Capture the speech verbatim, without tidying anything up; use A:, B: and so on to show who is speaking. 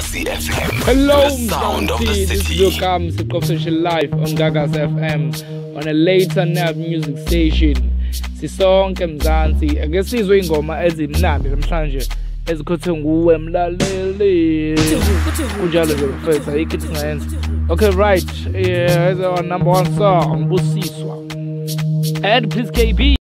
A: Ukhozi F M.
B: Hello,
A: The sound of the
B: Mzansi. This
A: city.
B: is Ukhozi Session live on Gagas F M on a later nav music station. Sisonke Mzansi. Ake sizwe ingoma ezimnandi namhlanje ezikhuthwe nguwe mlaleli. Kunjalo nje mfethu ayikho singayenza. Okay, right. Yeah, here's our number one song, Busiswa. And please K B.